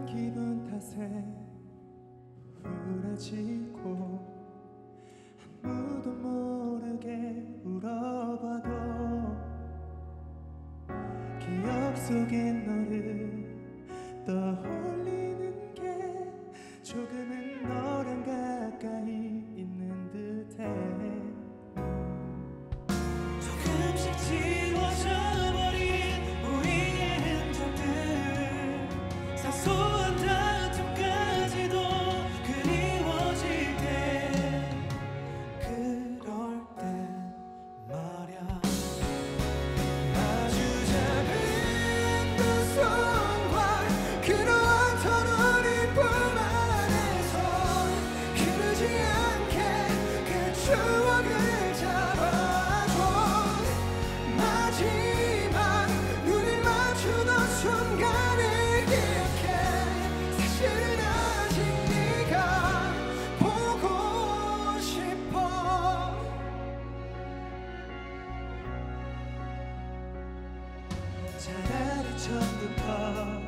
이런 기분 탓에 우울해지고 아무도 모르게 울어봐도 기억 속인 너를 떠올리는 게 조금은 너랑 가까이 있는 듯해. 조금씩 지워져 버린 우리의 흔적들, 사소한 다툼까지도 그리워질 때, 그럴 때 말야. 아주 작은 두 손과 그로웠던 우리 품 안에서 흐르지 않게 그 추억을 잡아줘. 마지막 눈을 맞추던 순간을 기억해. 사실은 아직 네가 보고 싶어. 차라리 처음부터